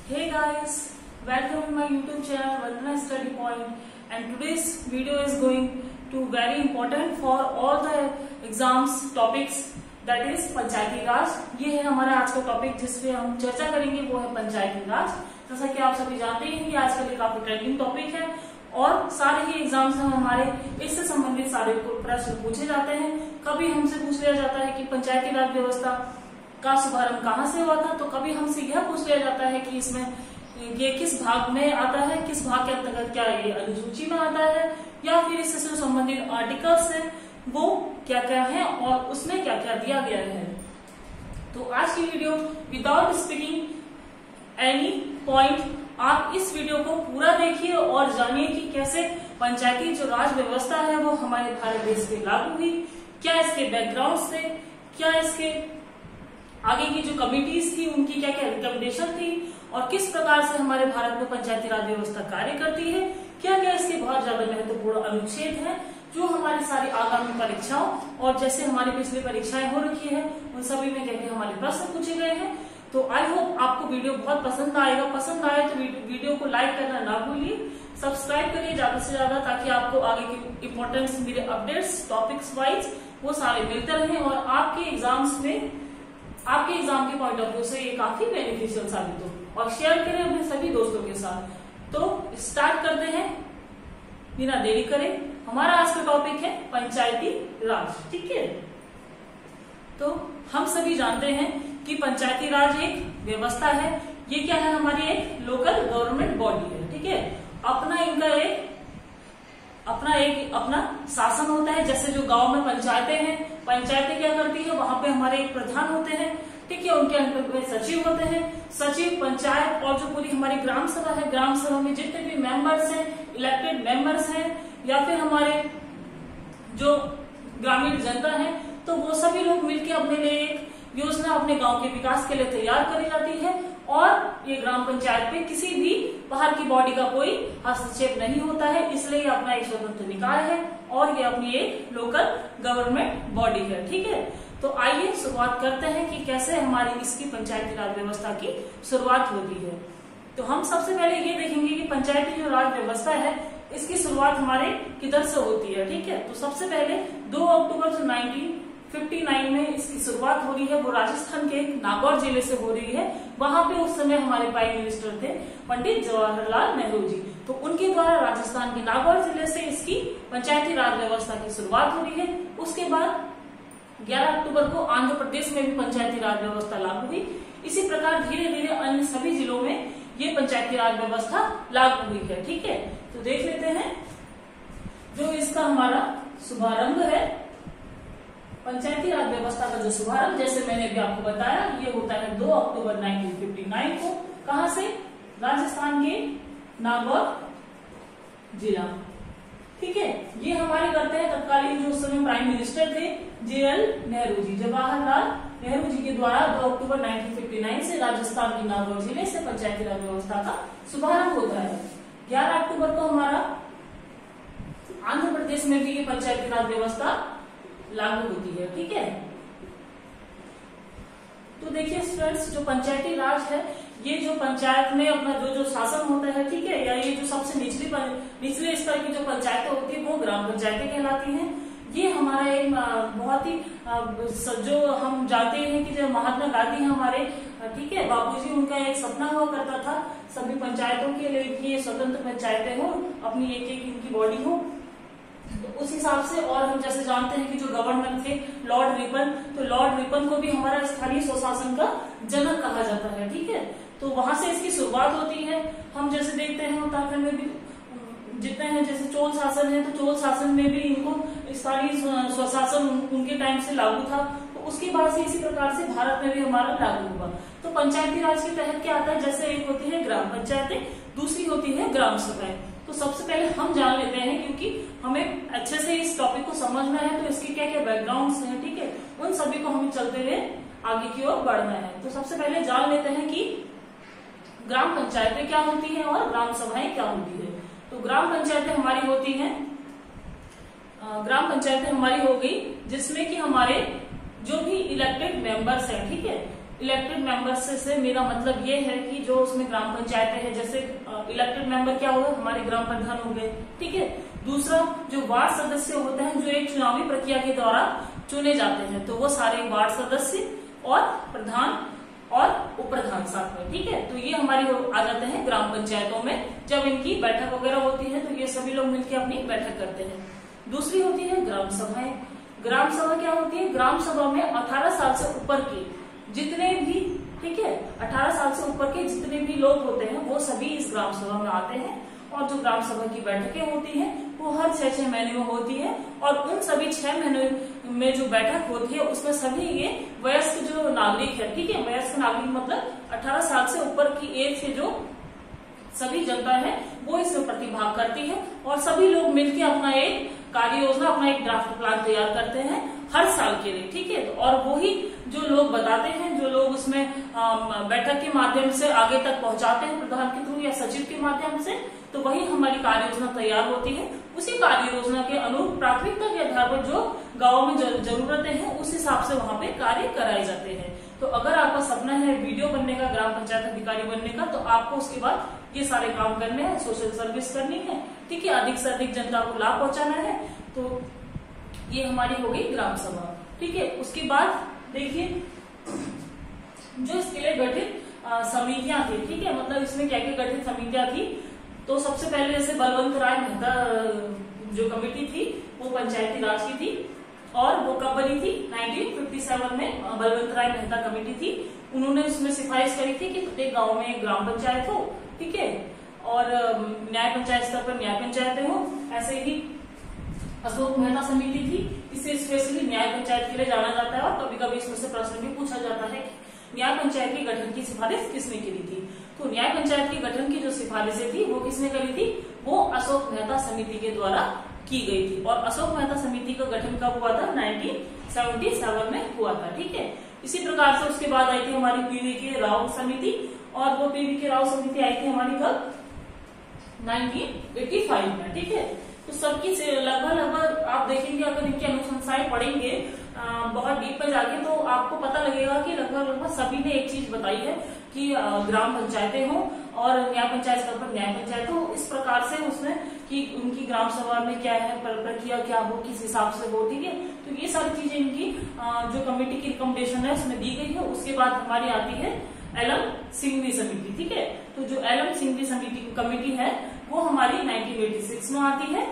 Hey guys, welcome to my YouTube channel Vandana Study Point, and today's video is going to very important for all the exams topics, that is पंचायती राज। ये है हमारा आज का topic जिसपे हम चर्चा करेंगे, वो है पंचायती राज। जैसा कि आप सभी जानते हैं कि आजकल ये काफी ट्रेंडिंग टॉपिक है और सारे ही एग्जाम्स में हमारे इससे संबंधित सारे प्रश्न पूछे जाते हैं। कभी हमसे पूछ लिया जाता है कि पंचायती राज व्यवस्था का शुभारंभ कहाँ से हुआ था, तो कभी हमसे यह पूछ लिया जाता है कि इसमें ये किस भाग में आता है, किस भाग के अंतर्गत क्या ये अनुसूची में आता है, या फिर इससे संबंधित आर्टिकल्स है वो क्या क्या है और उसमें क्या क्या दिया गया है। तो आज की video without speaking any point, आप इस वीडियो को पूरा देखिए और जानिए कि कैसे पंचायती जो राज व्यवस्था है वो हमारे भारत देश में लागू हुई, क्या इसके बैकग्राउंड थे, क्या इसके आगे की जो कमिटीज थी उनकी क्या क्या रिकमेंडेशन थी, और किस प्रकार से हमारे भारत में पंचायती राज व्यवस्था कार्य करती है, क्या क्या इसके बहुत ज्यादा महत्वपूर्ण अनुच्छेद हैं जो हमारी सारी आगामी परीक्षाओं और जैसे हमारी पिछली परीक्षाएं हो रखी है उन सभी में क्या हमारे प्रश्न पूछे गए हैं। तो आई होप आपको वीडियो बहुत पसंद आएगा। पसंद आए तो वीडियो को लाइक करना ना भूलिए, सब्सक्राइब करिए ज्यादा से ज्यादा, ताकि आपको आगे की इंपॉर्टेंस मेरे अपडेट्स टॉपिक्स वाइज वो सारे मिलते रहें और आपके एग्जाम्स में, आपके एग्जाम के पॉइंट ऑफ व्यू से ये काफी बेनिफिशियल साबित हो। और शेयर करें अपने सभी दोस्तों के साथ। तो स्टार्ट करते हैं बिना देरी करें। हमारा आज का टॉपिक है पंचायती राज, ठीक है। तो हम सभी जानते हैं कि पंचायती राज एक व्यवस्था है। ये क्या है, हमारी एक लोकल गवर्नमेंट बॉडी है, ठीक है। अपना इनका अपना शासन होता है। जैसे जो गांव में पंचायतें हैं, पंचायतें क्या करती है, वहां पे हमारे एक प्रधान होते हैं, ठीक है। उनके अंडर में सचिव होते हैं, सचिव, पंचायत और जो पूरी हमारी ग्राम सभा है, ग्राम सभा में जितने भी मेंबर्स हैं, इलेक्टेड मेंबर्स हैं, या फिर हमारे जो ग्रामीण जनता है, तो वो सभी लोग मिलकर अपने लिए एक योजना अपने गांव के विकास के लिए तैयार करी जाती है। और ये ग्राम पंचायत में किसी भी बाहर की बॉडी का कोई हस्तक्षेप नहीं होता है, इसलिए ये अपना एक स्वतंत्र निकाय है और ये अपनी एक लोकल गवर्नमेंट बॉडी है, ठीक है। तो आइए शुरुआत करते हैं कि कैसे हमारी इसकी पंचायती राज व्यवस्था की शुरुआत होती है। तो हम सबसे पहले ये देखेंगे कि पंचायती जो राज व्यवस्था है इसकी शुरुआत हमारे किधर से होती है, ठीक है। तो सबसे पहले 2 अक्टूबर 1959 में इसकी शुरुआत हो रही है, वो राजस्थान के नागौर जिले से हो रही है। वहां पे उस समय हमारे प्राइम मिनिस्टर थे पंडित जवाहरलाल नेहरू जी। तो उनके द्वारा राजस्थान के नागौर जिले से इसकी पंचायती राज व्यवस्था की शुरुआत हो रही है। उसके बाद 11 अक्टूबर को आंध्र प्रदेश में भी पंचायती राज व्यवस्था लागू हुई। इसी प्रकार धीरे धीरे अन्य सभी जिलों में ये पंचायती राज व्यवस्था लागू हुई है, ठीक है। तो देख लेते हैं जो इसका हमारा शुभारंभ है। पंचायती राज व्यवस्था का जो शुभारंभ, जैसे मैंने भी आपको बताया, ये होता है 2 अक्टूबर 1959 को। कहां से? राजस्थान के नागौर जिला, ठीक है। ये हमारे करते हैं तत्कालीन जो उस समय प्राइम मिनिस्टर थे JL नेहरू जी, जवाहरलाल नेहरू जी के द्वारा 2 अक्टूबर 1959 से राजस्थान के नागौर जिले से पंचायती राज व्यवस्था का शुभारंभ होता है। 11 अक्टूबर को हमारा आंध्र प्रदेश में भी ये पंचायती राज व्यवस्था लागू होती है, ठीक है। तो देखिए स्टूडेंट्स, जो पंचायती राज है, ये जो पंचायत में अपना जो शासन होता है, ठीक है, या ये जो सबसे निचले स्तर की जो पंचायतें होती है वो ग्राम पंचायतें कहलाती हैं। ये हमारा एक बहुत ही जो हम जानते हैं कि जो महात्मा गांधी हैं हमारे, ठीक है, बापूजी, उनका एक सपना हुआ करता था सभी पंचायतों के लिए कि ये स्वतंत्र पंचायतें हो, अपनी एक एक इनकी बॉडी हो। तो उस हिसाब से, और हम जैसे जानते हैं कि जो गवर्नर थे लॉर्ड रिपन, तो लॉर्ड रिपन को भी हमारा स्थानीय स्वशासन का जनक कहा जाता है, ठीक है। तो वहां से इसकी शुरुआत होती है। हम जैसे देखते हैं उत्तराखंड में भी जितने हैं, जैसे चोल शासन है, तो चोल शासन में भी इनको स्थानीय स्वशासन उनके टाइम से लागू था। तो उसके बाद से इसी प्रकार से भारत में भी हमारा लागू हुआ। तो पंचायती राज के तहत क्या आता है, जैसे एक होती है ग्राम पंचायतें, दूसरी होती है ग्राम सभाएं। तो सबसे पहले हम जान लेते हैं, क्योंकि हमें अच्छे से इस टॉपिक को समझना है, तो इसके क्या क्या बैकग्राउंड्स हैं, ठीक है, उन सभी को हमें चलते हुए आगे की ओर बढ़ना है। तो सबसे पहले जान लेते हैं कि ग्राम पंचायतें क्या होती हैं और ग्राम सभाएं क्या होती है। तो ग्राम पंचायतें हमारी होती हैं, ग्राम पंचायतें हमारी हो गई जिसमें कि हमारे जो भी इलेक्टेड मेंबर्स हैं, ठीक है, इलेक्टेड मेंबर्स से मेरा मतलब ये है कि जो उसमें ग्राम पंचायतें हैं, जैसे इलेक्टेड मेंबर क्या होगा, हमारे ग्राम प्रधान हो गए, ठीक है। दूसरा जो वार्ड सदस्य होते हैं जो एक चुनावी प्रक्रिया के द्वारा चुने जाते हैं, तो वो सारे वार्ड सदस्य और प्रधान और उप प्रधान साथ में, ठीक है। तो ये हमारे आ जाते हैं ग्राम पंचायतों में। जब इनकी बैठक वगैरह होती है तो ये सभी लोग मिलकर अपनी बैठक करते हैं। दूसरी होती है ग्राम सभाएं। ग्राम सभा क्या होती है, ग्राम सभा में 18 साल से ऊपर के जितने भी, ठीक है, 18 साल से ऊपर के जितने भी लोग होते हैं वो सभी इस ग्राम सभा में आते हैं। और जो ग्राम सभा की बैठकें होती हैं वो हर 6-6 महीने में होती है। और उन सभी 6 महीने में जो बैठक होती है उसमें सभी ये वयस्क जो नागरिक है, ठीक है, वयस्क नागरिक मतलब 18 साल से ऊपर की एज के जो सभी जनता है वो इसमें प्रतिभाग करती है। और सभी लोग मिलकर अपना एक कार्य योजना, अपना एक ड्राफ्ट प्लान तैयार करते हैं हर साल के लिए, ठीक है। और वही जो लोग बताते हैं, जो लोग उसमें बैठक के माध्यम से आगे तक पहुंचाते हैं प्रधान के थ्रू या सचिव के माध्यम से, तो वही हमारी कार्य योजना तैयार होती है। उसी कार्य योजना के अनुरूप प्राथमिकता के आधार पर जो गांव में जरूरतें हैं उस हिसाब से वहां पे कार्य कराए जाते हैं। तो अगर आपका सपना है वीडियो बनने का, ग्राम पंचायत अधिकारी बनने का, तो आपको उसके बाद ये सारे काम करने हैं, सोशल सर्विस करनी है, ठीक है, अधिक से अधिक जनता को लाभ पहुंचाना है। तो ये हमारी हो गई ग्राम सभा, ठीक है। उसके बाद देखिए जो इसके लिए गठित समितियां थी, ठीक है, मतलब इसमें क्या क्या गठित समितियां थी। तो सबसे पहले जैसे बलवंत राय मेहता जो कमेटी थी वो पंचायती राज की थी, और वो कब बनी थी, 1957 में बलवंत राय मेहता कमेटी थी। उन्होंने उसमें सिफारिश करी थी कि प्रत्येक गांव में एक ग्राम पंचायत हो, ठीक है, और न्याय पंचायत स्तर पर न्याय पंचायतें हो। ऐसे ही अशोक मेहता समिति थी, इसे स्पेशली न्याय पंचायत के लिए जाना जाता है। और कभी कभी इसमें से प्रश्न भी पूछा जाता है कि न्याय पंचायत के गठन की सिफारिश किसने करी थी। तो न्याय पंचायत के गठन की जो सिफारिशें थी वो किसने करी थी, वो अशोक मेहता समिति के द्वारा की गई थी। और अशोक मेहता समिति का गठन कब हुआ था, 1977 में हुआ था, ठीक है। इसी प्रकार से उसके बाद आई थी हमारी पीवीके राव समिति, और वो पीवीके राव समिति आई थी हमारी कब, 1985 में, ठीक है। तो सबकी लगभग आप देखेंगे, अगर इनकी अनुशंसाएं पढ़ेंगे बहुत डीप में जाके, तो आपको पता लगेगा कि लगभग सभी ने एक चीज बताई है कि ग्राम पंचायतें हो और न्याय पंचायत स्तर पर न्याय पंचायत हो। इस प्रकार से उसमें कि उनकी ग्राम सभा में क्या है, प्रक्रिया क्या हो, किस हिसाब से हो, ठीक है। तो ये सारी चीजें इनकी जो कमेटी की रिकमेंडेशन है उसमें दी गई है। उसके बाद हमारी आती है एलएम सिंघवी समिति, ठीक है। तो जो एलएम सिंघवी समिति कमेटी है वो हमारी 1986 में आती है।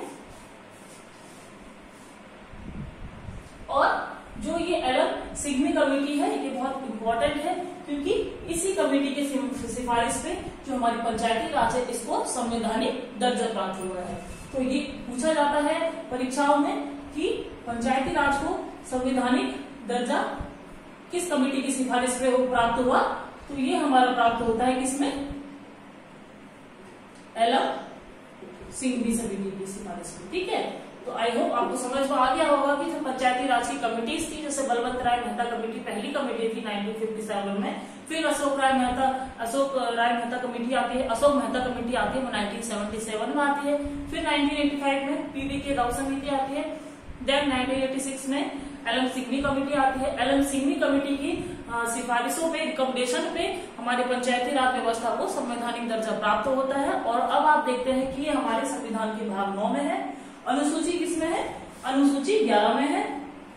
और जो ये एलएम सिंघवी कमेटी है ये बहुत इंपॉर्टेंट है, क्योंकि इसी कमेटी के सिफारिश पे जो हमारी पंचायती राज है इसको संवैधानिक दर्जा प्राप्त हुआ है। तो ये पूछा जाता है परीक्षाओं में कि पंचायती राज को संवैधानिक दर्जा किस कमेटी की सिफारिश पे प्राप्त हुआ, तो ये हमारा प्राप्त होता है किसमें, एलएम सिंघवी समिति की सिफारिश पे, ठीक है। तो आई होप आपको समझ में आ गया होगा कि जो पंचायती राज की कमिटीज थी, जैसे बलवंत राय मेहता कमेटी पहली कमेटी थी 1957 में, फिर अशोक राय मेहता कमेटी आती है, अशोक मेहता कमेटी आती है वो 1977 में आती है, फिर 1985 में पीवीके राव समिति आती है, देन 1986 में एलएम सिंघवी कमेटी आती है। एलएम सिंघवी कमेटी की सिफारिशों पे, रिकमेंडेशन पे हमारे पंचायती राज व्यवस्था को संवैधानिक दर्जा प्राप्त होता है। और अब आप देखते हैं कि ये हमारे संविधान के भाग 9 में है। अनुसूची किसमें है, अनुसूची 11 में है।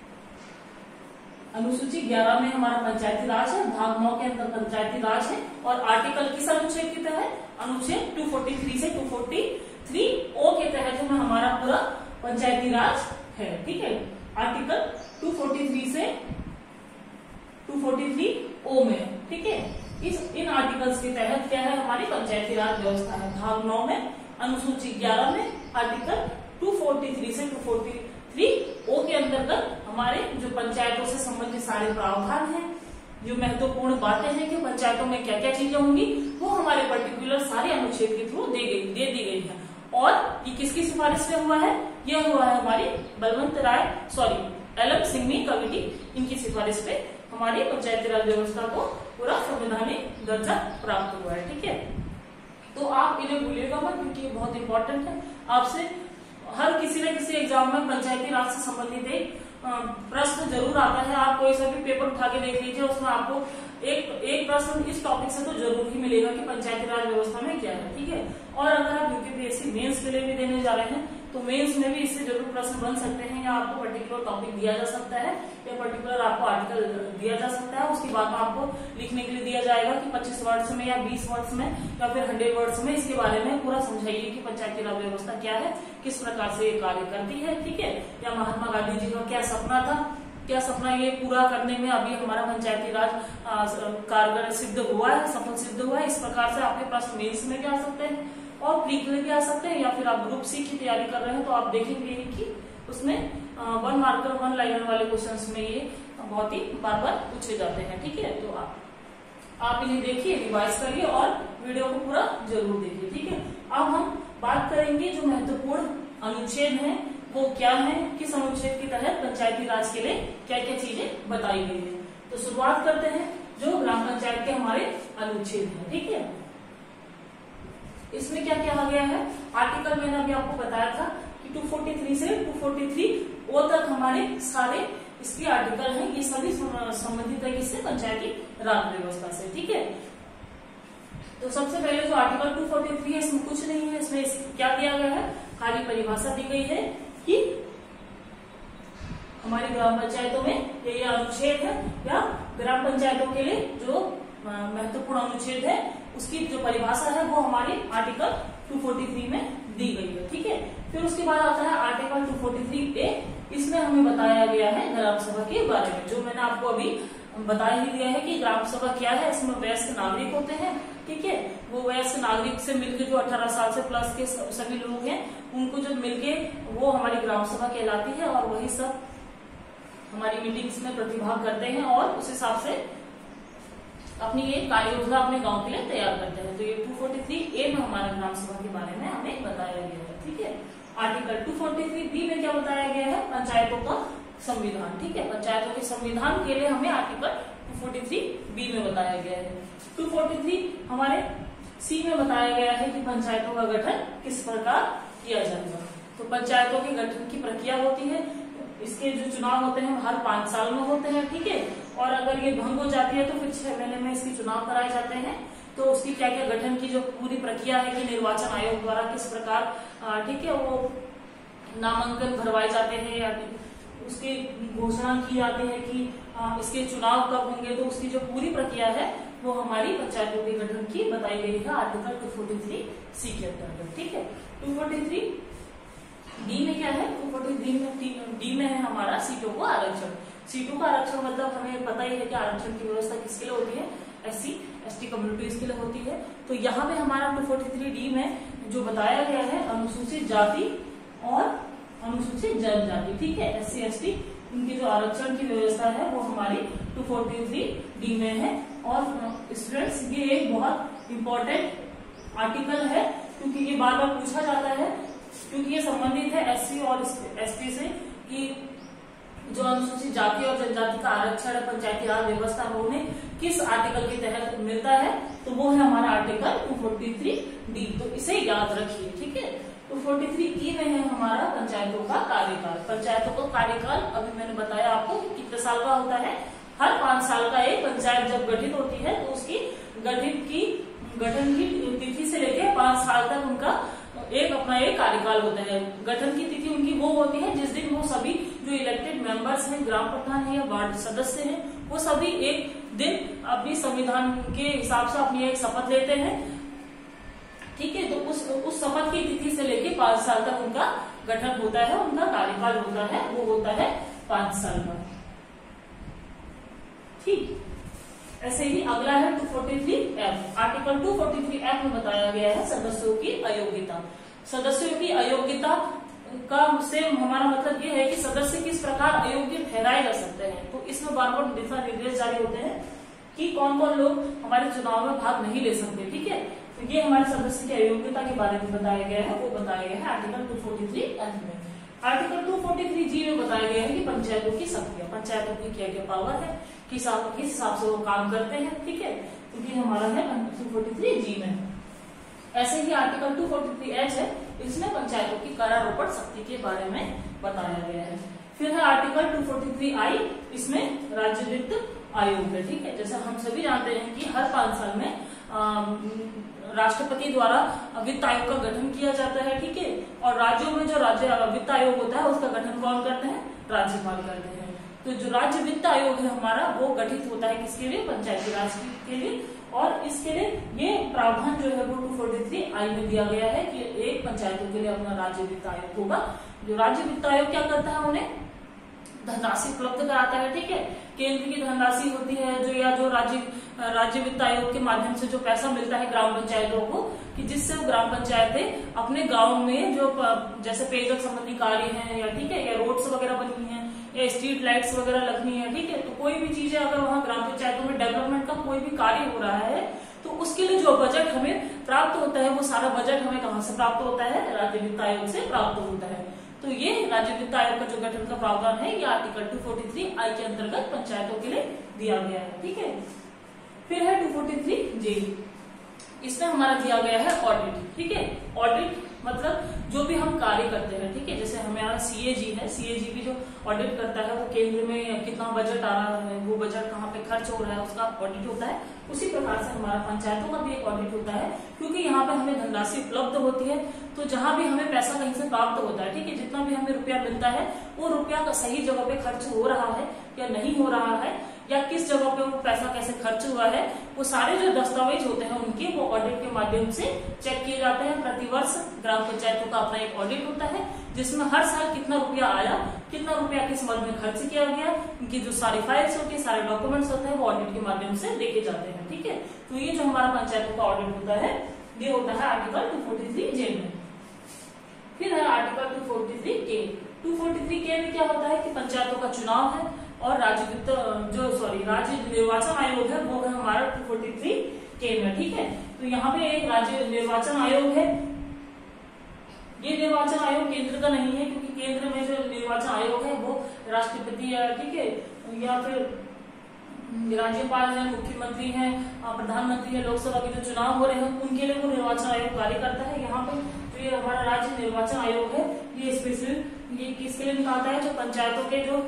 अनुसूची 11 में हमारा पंचायती राज है, भाग 9 के अंदर पंचायती राज है। और आर्टिकल किस अनुच्छेद के तहत, अनुच्छेद 243 से 243 ओ के तहत में हमारा पूरा पंचायती राज है, ठीक है। आर्टिकल 243 से 243 ओ में, ठीक है। इन आर्टिकल्स के तहत क्या है, हमारी पंचायती राज व्यवस्था है। भाग 9 में, अनुसूची 11 में, आर्टिकल 243 से 243 ओ के अंतर्गत हमारे जो पंचायतों से संबंधित सारे प्रावधान हैं, जो महत्वपूर्ण बातें हैं कि पंचायतों में क्या क्या चीजें होंगी, वो हमारे पर्टिकुलर सारे अनुच्छेद के थ्रू दे दी गई है। और ये किसकी सिफारिश में हुआ है, यह हुआ है हमारी एलएम सिंघवी कमेटी, इनकी सिफारिश पे हमारी पंचायती राज व्यवस्था को पूरा संवैधानिक दर्जा प्राप्त हुआ है, ठीक है। तो आप इन्हें भूलिएगा मत, क्योंकि ये बहुत इंपॉर्टेंट है। आपसे हर किसी न किसी एग्जाम में पंचायती राज से संबंधित एक प्रश्न जरूर आता है। आप कोई सा भी पेपर उठा के देख लीजिए, उसमें आपको एक प्रश्न इस टॉपिक से तो जरूर ही मिलेगा कि पंचायती राज व्यवस्था में क्या है, ठीक है। और अगर आप यूपीपीएससी मेंस के लिए भी देने जा रहे हैं तो मेंस में भी इससे जरूर प्रश्न बन सकते हैं, या आपको पर्टिकुलर टॉपिक दिया जा सकता है या पर्टिकुलर आपको आर्टिकल दिया जा सकता है, उसके बाद में आपको लिखने के लिए दिया जाएगा कि 25 वर्ड्स में या 20 वर्ड्स में या फिर 100 वर्ड्स में इसके बारे में पूरा समझाइए कि पंचायती राज व्यवस्था क्या है, किस प्रकार से ये कार्य करती है, ठीक है। या महात्मा गांधी जी का क्या सपना था, क्या सपना ये पूरा करने में अभी हमारा पंचायती राज कारगर सिद्ध हुआ है, सफल सिद्ध हुआ है। इस प्रकार से आपके प्रश्न मेंस में भी आ सकते हैं और प्री के लिए भी आ सकते हैं, या फिर आप ग्रुप सी की तैयारी कर रहे हैं तो आप देखेंगे कि उसमें 1 मार्कर 1 लाइनर वाले क्वेश्चंस में ये बहुत ही बार बार पूछे जाते हैं, ठीक है। तो आप इन्हें देखिए, रिवाइज करिए और वीडियो को पूरा जरूर देखिए, ठीक है। अब हम बात करेंगे जो महत्वपूर्ण अनुच्छेद है वो क्या है, किस अनुच्छेद के तहत पंचायती राज के लिए क्या क्या चीजें बताई गई है। तो शुरुआत करते हैं जो ग्राम पंचायत के हमारे अनुच्छेद है, ठीक है। इसमें क्या क्या आ गया है, आर्टिकल मैंने अभी आपको बताया था कि 243 से 243 वो तक हमारे सारे इसके आर्टिकल हैं, ये सभी संबंधित है किससे, पंचायती राज व्यवस्था से, ठीक है। तो सबसे पहले जो आर्टिकल 243 है इसमें कुछ नहीं है, इसमें क्या दिया गया है, खाली परिभाषा दी गई है कि हमारी ग्राम पंचायतों में ये अनुच्छेद है या ग्राम पंचायतों के लिए जो महत्वपूर्ण अनुच्छेद है उसकी जो परिभाषा है वो हमारे आर्टिकल 243 में दी गई है, ठीक है। फिर उसके बाद आता है आर्टिकल 243A, इसमें हमें बताया गया है ग्राम सभा के बारे में, जो मैंने आपको अभी बता ही दिया है कि ग्राम सभा क्या है। इसमें वयस्क नागरिक होते हैं, ठीक है। वो वयस्क नागरिक से मिलकर जो 18 साल से प्लस के सभी लोग हैं उनको जब मिलके वो हमारी ग्राम सभा कहलाती है, और वही सब हमारी मीटिंग्स में प्रतिभाग करते हैं और उस हिसाब से अपनी ये कार्य योजना अपने गांव के लिए तैयार करते हैं। तो ये 243A में हमारा ग्राम सभा के बारे में हमें बताया गया है, ठीक है। आर्टिकल 243B में क्या बताया गया है, पंचायतों का संविधान, ठीक है। पंचायतों के संविधान के लिए हमें आर्टिकल 243B में बताया गया है। 243 हमारे C में बताया गया है कि पंचायतों का गठन किस प्रकार किया जाएगा। तो पंचायतों के गठन की प्रक्रिया होती है, इसके जो चुनाव होते हैं हर 5 साल में होते हैं, ठीक है। और अगर ये भंग हो जाती है तो फिर 6 महीने में इसके चुनाव कराए जाते हैं। तो उसकी क्या क्या गठन की जो पूरी प्रक्रिया है कि निर्वाचन आयोग द्वारा किस प्रकार, ठीक है, वो नामांकन भरवाए जाते हैं या उसकी घोषणा की जाती है कि इसके चुनाव कब होंगे, तो उसकी जो पूरी प्रक्रिया है वो हमारी पंचायतों के गठन की बताई गई है आर्टिकल 243C के अंतर्गत, ठीक है। 243D में क्या है, 243D में है हमारा सीटों का आरक्षण। सीटों का आरक्षण मतलब हमें पता ही है कि आरक्षण की व्यवस्था किसके लिए होती है, SC ST कम्युनिटीज के लिए होती है। तो यहाँ पे हमारा 243D में जो बताया गया है अनुसूचित जाति और अनुसूचित जनजाति, ठीक है, SC ST उनकी जो आरक्षण की व्यवस्था है वो हमारी 243D में है। और स्टूडेंट्स ये एक बहुत इंपॉर्टेंट आर्टिकल है क्योंकि ये बार बार पूछा जाता है, क्योंकि ये संबंधित है SC और ST से कि जो अनुसूचित जाति और जनजाति का आरक्षण पंचायती राज व्यवस्था में उन्हें किस आर्टिकल के तहत मिलता है, तो वो है हमारा आर्टिकल 243D। तो इसे याद रखिए, ठीक है। 243E में है हमारा पंचायतों का कार्यकाल। पंचायतों का कार्यकाल अभी मैंने बताया आपको कि कितने साल का होता है, हर 5 साल का एक पंचायत जब गठित होती है तो उसकी गठन की तिथि से लेकर 5 साल तक उनका अपना एक कार्यकाल होता है। गठन की तिथि उनकी वो होती है जिस दिन वो सभी जो इलेक्टेड मेंबर्स हैं, ग्राम प्रधान है या वार्ड सदस्य हैं, वो सभी एक दिन अपनी संविधान के हिसाब से अपनी एक शपथ लेते हैं, ठीक है। तो उस शपथ की तिथि से लेके 5 साल तक उनका गठन होता है, उनका कार्यकाल होता है, वो होता है 5 साल का, ठीक। ऐसे ही अगला है 243F। आर्टिकल 243F में बताया गया है सदस्यों की अयोग्यता। सदस्यों की अयोग्यता का से हमारा मतलब ये है कि सदस्य किस प्रकार अयोग्य ठहराए जा सकते हैं। तो इसमें बार बार दिशा निर्देश जारी होते हैं कि कौन कौन लोग हमारे चुनाव में भाग नहीं ले सकते, ठीक है। तो ये हमारे सदस्य की अयोग्यता के बारे में बताया गया है, वो बताया गया है आर्टिकल 243F में। आर्टिकल 243G में बताया गया है कि पंचायतों की शक्तियां, पंचायतों की क्या क्या पावर है, किस हिसाब से वो काम करते हैं, ठीक है। तो ये हमारा है 243G में। ऐसे ही आर्टिकल 243H है, इसमें पंचायतों की करारोपण शक्ति के बारे में बताया गया है। फिर है आर्टिकल 243I, इसमें राज्य वित्त आयोग है। ठीक है, जैसे हम सभी जानते हैं कि हर 5 साल में राष्ट्रपति द्वारा वित्त आयोग का गठन किया जाता है। ठीक है, और राज्यों में जो राज्य वित्त आयोग होता है उसका गठन कौन करते हैं? राज्यपाल करते हैं। तो जो राज्य वित्त आयोग है हमारा वो गठित होता है किसके लिए? पंचायती राज के लिए। और इसके लिए ये प्रावधान जो है वो 243 आई में दिया गया है कि एक पंचायतों के लिए अपना राज्य वित्त आयोग होगा। जो राज्य वित्त आयोग क्या करता है? उन्हें धनराशि उपलब्ध कराता है। ठीक है, केंद्र की धनराशि होती है जो, या जो राज्य वित्त आयोग के माध्यम से जो पैसा मिलता है ग्राम पंचायतों को, कि जिससे वो ग्राम पंचायतें अपने गांव में जो जैसे पेयजल संबंधी कार्य हैं, या ठीक है, या रोड्स वगैरह बननी है, या स्ट्रीट लाइट्स वगैरह लगनी है। ठीक है, तो कोई भी चीजें अगर वहाँ ग्राम पंचायतों में डेवलपमेंट का कोई भी कार्य हो रहा है तो उसके लिए जो बजट हमें प्राप्त होता है वो सारा बजट हमें कहाँ से प्राप्त होता है? राज्य वित्त आयोग से प्राप्त होता है। तो ये राज्य वित्त आयोग का जो गठन का प्रावधान है ये आर्टिकल 243 आई के अंतर्गत पंचायतों के लिए दिया गया है। ठीक है, फिर है 243 जे, इसमें हमारा दिया गया है ऑडिट। ठीक है, ऑडिट मतलब जो भी हम कार्य करते हैं। ठीक है, जैसे हमारा सीएजी है, सीएजी भी जो ऑडिट करता है वो केंद्र में कितना बजट आ रहा है, वो बजट कहाँ पे खर्च हो रहा है, उसका ऑडिट होता है। उसी प्रकार से हमारा पंचायतों का भी एक ऑडिट होता है, क्योंकि यहाँ पे हमें धनराशि उपलब्ध होती है। तो जहां भी हमें पैसा कहीं से प्राप्त होता है, ठीक है, जितना भी हमें रुपया मिलता है वो रुपया का सही जगह पे खर्च हो रहा है या नहीं हो रहा है, या किस जगह पे वो पैसा कैसे खर्च हुआ है, वो सारे जो दस्तावेज होते हैं उनके वो ऑडिट के माध्यम से चेक किए जाते हैं। प्रतिवर्ष ग्राम पंचायतों का अपना एक ऑडिट होता है जिसमें हर साल कितना रुपया आया, कितना रुपया किस मद में खर्च किया गया, उनकी जो सारी फाइल्स होती है, सारे डॉक्यूमेंट्स होते हैं वो ऑडिट के माध्यम से देखे जाते हैं। ठीक है, तो ये जो हमारा पंचायतों का ऑडिट होता है ये होता है आर्टिकल 243 जे में। फिर है आर्टिकल 243 के। 243 के में क्या होता है कि पंचायतों का चुनाव है और राज्य निर्वाचन आयोग है वो है हमारा 243 के में। ठीक है, तो यहाँ पे एक राज्य निर्वाचन आयोग है। ये निर्वाचन आयोग केंद्र का नहीं है, क्योंकि केंद्र में जो निर्वाचन आयोग है वो राष्ट्रपति है, ठीक है, या फिर राज्यपाल है, मुख्यमंत्री है, प्रधानमंत्री है, लोकसभा के जो चुनाव हो रहे हैं उनके लिए वो निर्वाचन आयोग कार्य करता है। यहाँ पे जो ये हमारा राज्य निर्वाचन आयोग है ये स्पेशल ये किसके लिए निकालता है? जो पंचायतों के जो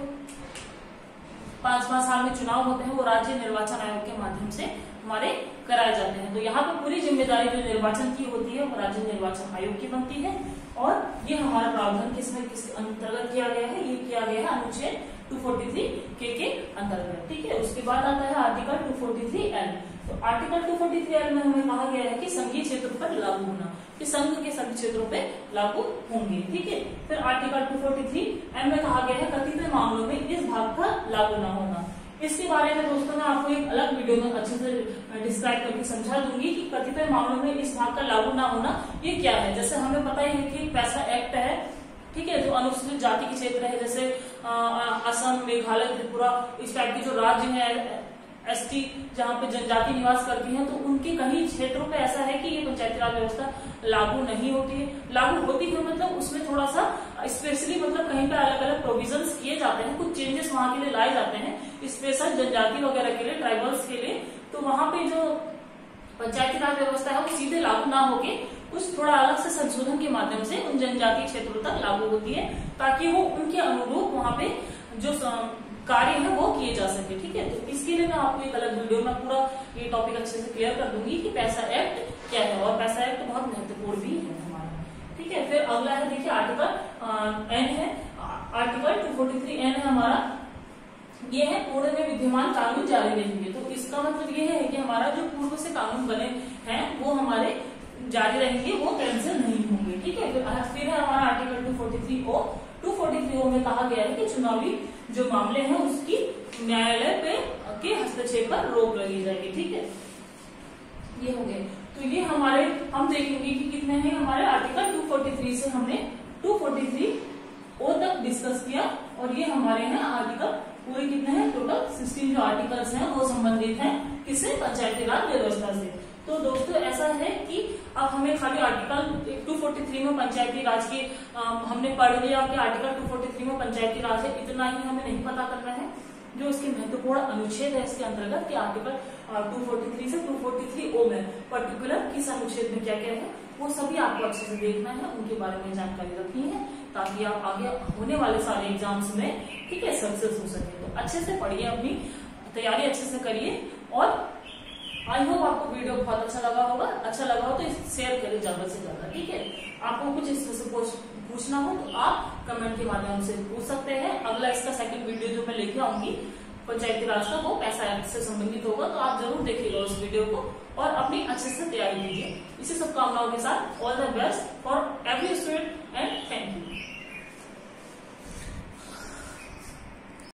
5-5 साल में चुनाव होते हैं वो राज्य निर्वाचन आयोग के माध्यम से हमारे कराए जाते हैं। तो यहाँ पे पूरी जिम्मेदारी जो निर्वाचन की होती है वो राज्य निर्वाचन आयोग की बनती है। और ये हमारा प्रावधान किस अंतर्गत किया गया है? ये किया गया है अनुच्छेद 243 के अंतर्गत। ठीक है, उसके बाद आता है आर्टिकल 243 एल। तो आर्टिकल 243 एल में हमें कहा गया है कि संघीय क्षेत्र पर लागू होना, कि संघ के सभी क्षेत्रों पे लागू होंगे। ठीक है, फिर आर्टिकल 243 एम में कहा गया है कतिपय मामलों में इस भाग का लागू न होना। इसके बारे में दोस्तों मैं आपको एक अलग वीडियो में अच्छे से डिस्क्राइब करके समझा दूंगी कि कतिपय मामलों में इस भाग का लागू ना होना ये क्या है। जैसे हमें पता ही है कि पैसा एक्ट है, ठीक है, जो अनुसूचित जाति के क्षेत्र है जैसे असम, मेघालय, त्रिपुरा, इस टाइप के जो राज्य है एसटी जहाँ पे जनजाति निवास करती हैं, तो उनके कहीं क्षेत्रों पे ऐसा है कि ये पंचायती राज व्यवस्था लागू नहीं होती है। लागू होती है मतलब उसमें थोड़ा सा स्पेशली मतलब कहीं पे अलग अलग प्रोविजंस किए जाते हैं, कुछ चेंजेस वहां के लिए लाए जाते हैं स्पेशल जनजाति वगैरह के लिए, ट्राइबल्स के लिए। तो वहां पे जो पंचायती राज व्यवस्था है वो सीधे लागू ना होके कुछ थोड़ा अलग से संशोधन के माध्यम से उन जनजातीय क्षेत्रों तक लागू होती है, ताकि वो उनके अनुरूप वहां पे जो कार्य है वो किए जा सके। ठीक है, तो इसके लिए मैं आपको एक अलग वीडियो में पूरा ये टॉपिक अच्छे से क्लियर कर दूंगी कि पैसा एक्ट क्या है, और पैसा एक्ट बहुत महत्वपूर्ण भी है हमारा। ठीक है, फिर अगला है देखिए आर्टिकल एन है, आर्टिकल 243 एन है हमारा, ये है पूर्ण में विद्यमान कानून जारी रहेंगे। तो इसका मतलब ये है कि हमारा जो पूर्व से कानून बने हैं वो हमारे जारी रहेंगे, वो कैंसिल नहीं होंगे। ठीक है, फिर है हमारा आर्टिकल 243 ओ। 243 ओ में कहा गया है कि चुनावी जो मामले हैं उसकी न्यायालय पे के हस्तक्षेप पर रोक लगी जाएगी। ठीक है, ये हो गए। तो ये हमारे हम देखेंगे कि कितने हैं हमारे आर्टिकल 243 से हमने 243 ओ तक डिस्कस किया, और ये हमारे हैं आर्टिकल पूरे कितने हैं टोटल 16 जो आर्टिकल्स हैं वो संबंधित हैं किससे? पंचायती राज व्यवस्था से। तो दोस्तों ऐसा है कि अब हमें खाली आर्टिकल 243 में पंचायती राज की हमने पढ़ लिया कि आर्टिकल 243 में पंचायती राज है, इतना ही हमें नहीं पता करना है जो इसके महत्वपूर्ण अनुच्छेद है इसके अंतर्गत कि आर्टिकल 243 से 243 ओ में पर्टिकुलर किस अनुच्छेद में क्या क्या है वो सभी आपको अच्छे से देखना है, उनके बारे में जानकारी रखनी है, ताकि आप आगे होने वाले सारे एग्जाम्स में ठीक है सक्सेस हो सके। तो अच्छे से पढ़िए अपनी तैयारी अच्छे से करिए। और आई होप आपको वीडियो बहुत अच्छा लगा होगा। अच्छा लगा हो तो शेयर करिए ज्यादा से ज्यादा, ठीक है। आपको कुछ इसमें से पूछना हो तो आप कमेंट के माध्यम से पूछ सकते हैं। अगला इसका सेकंड वीडियो जो मैं लेके आऊंगी पंचायती राज का, वो पैसा एक्ट से संबंधित होगा, तो आप जरूर देखिएगा उस वीडियो को और अपनी अच्छे से तैयारी कीजिए। इसी शुभकामनाओं के साथ all the best for every student and